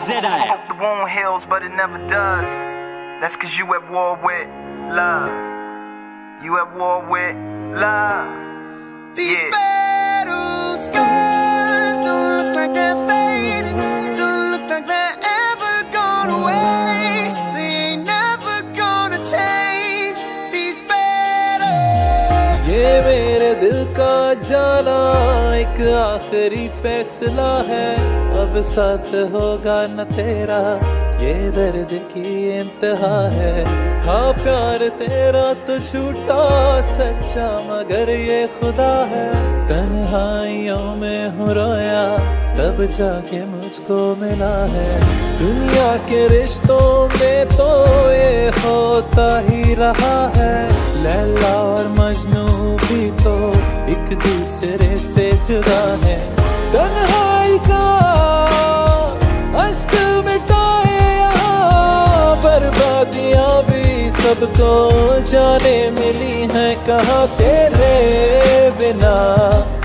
ZI. Hope the wound heals, but it never does. That's cause you at war with love. You at war with love. These battle scars don't look like they're fading, don't look like they're ever gone away. They ain't never gonna change. These battles. ये मेरे दिल का जाना एक आखिरी फैसला है, अब साथ होगा न तेरा, ये दर्द की इंतहा है। हाँ प्यार तेरा तो झूठा सच्चा मगर ये खुदा है, तन्हाइयों में हूँ रोया तब जाके मुझको मिला है। दुनिया के रिश्तों में तो ये होता ही रहा है, लैला और मजनू भी तो एक दूसरे से जुदा है। तन्हाई का अश्क मिटाए यहाँ, बर्बादियाँ भी सबको जाने मिली हैं, कहाँ तेरे बिना